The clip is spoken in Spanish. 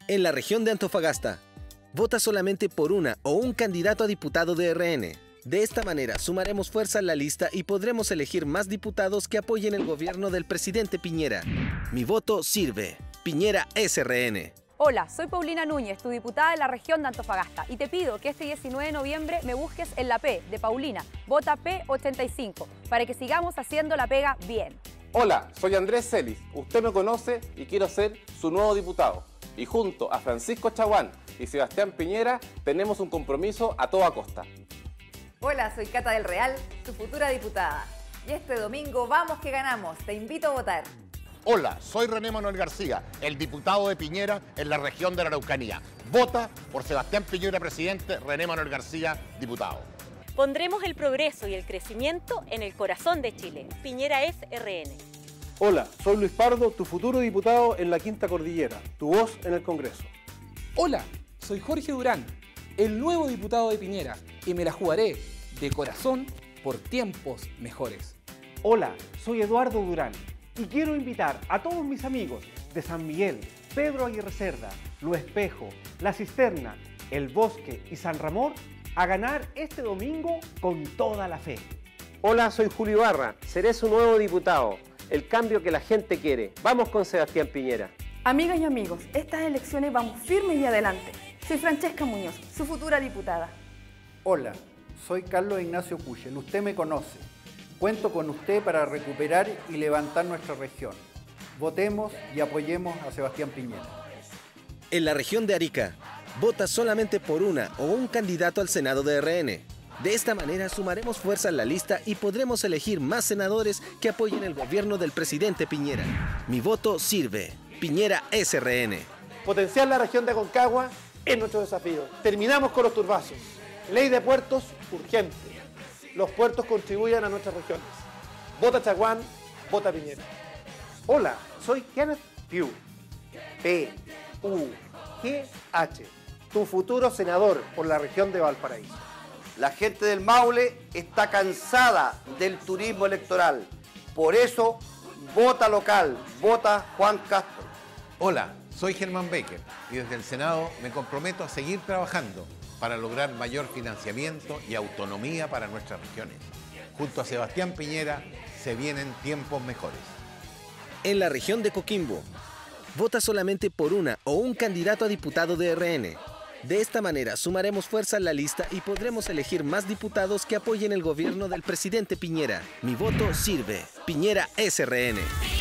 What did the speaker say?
En la región de Antofagasta, vota solamente por una o un candidato a diputado de RN. De esta manera sumaremos fuerza en la lista y podremos elegir más diputados que apoyen el gobierno del presidente Piñera. Mi voto sirve. Piñera SRN. Hola, soy Paulina Núñez, tu diputada de la región de Antofagasta, y te pido que este 19 de noviembre me busques en la P de Paulina, vota P85, para que sigamos haciendo la pega bien. Hola, soy Andrés Celis, usted me conoce y quiero ser su nuevo diputado. Y junto a Francisco Chaguán y Sebastián Piñera tenemos un compromiso a toda costa. Hola, soy Cata del Real, tu futura diputada. Y este domingo vamos que ganamos, te invito a votar. Hola, soy René Manuel García, el diputado de Piñera en la región de la Araucanía. Vota por Sebastián Piñera, presidente, René Manuel García, diputado. Pondremos el progreso y el crecimiento en el corazón de Chile. Piñera es RN. Hola, soy Luis Pardo, tu futuro diputado en la Quinta Cordillera, tu voz en el Congreso. Hola, soy Jorge Durán, el nuevo diputado de Piñera, y me la jugaré de corazón por tiempos mejores. Hola, soy Eduardo Durán y quiero invitar a todos mis amigos de San Miguel, Pedro Aguirre Cerda, Lo Espejo, La Cisterna, El Bosque y San Ramón a ganar este domingo con toda la fe. Hola, soy Julio Ibarra, seré su nuevo diputado. El cambio que la gente quiere. Vamos con Sebastián Piñera. Amigas y amigos, estas elecciones vamos firmes y adelante. Soy Francesca Muñoz, su futura diputada. Hola, soy Carlos Ignacio Kuchel, usted me conoce. Cuento con usted para recuperar y levantar nuestra región. Votemos y apoyemos a Sebastián Piñera. En la región de Arica, vota solamente por una o un candidato al Senado de RN. De esta manera sumaremos fuerza en la lista y podremos elegir más senadores que apoyen el gobierno del presidente Piñera. Mi voto sirve. Piñera SRN. Potenciar la región de Aconcagua es nuestro desafío. Terminamos con los turbazos. Ley de puertos urgente. Los puertos contribuyen a nuestras regiones. Vota Chaguán, vota Piñera. Hola, soy Kenneth Pugh, P-U-G-H, tu futuro senador por la región de Valparaíso. La gente del Maule está cansada del turismo electoral. Por eso, vota local, vota Juan Castro. Hola, soy Germán Becker y desde el Senado me comprometo a seguir trabajando para lograr mayor financiamiento y autonomía para nuestras regiones. Junto a Sebastián Piñera se vienen tiempos mejores. En la región de Coquimbo, vota solamente por una o un candidato a diputado de RN. De esta manera sumaremos fuerza en la lista y podremos elegir más diputados que apoyen el gobierno del presidente Piñera. Mi voto sirve. Piñera SRN.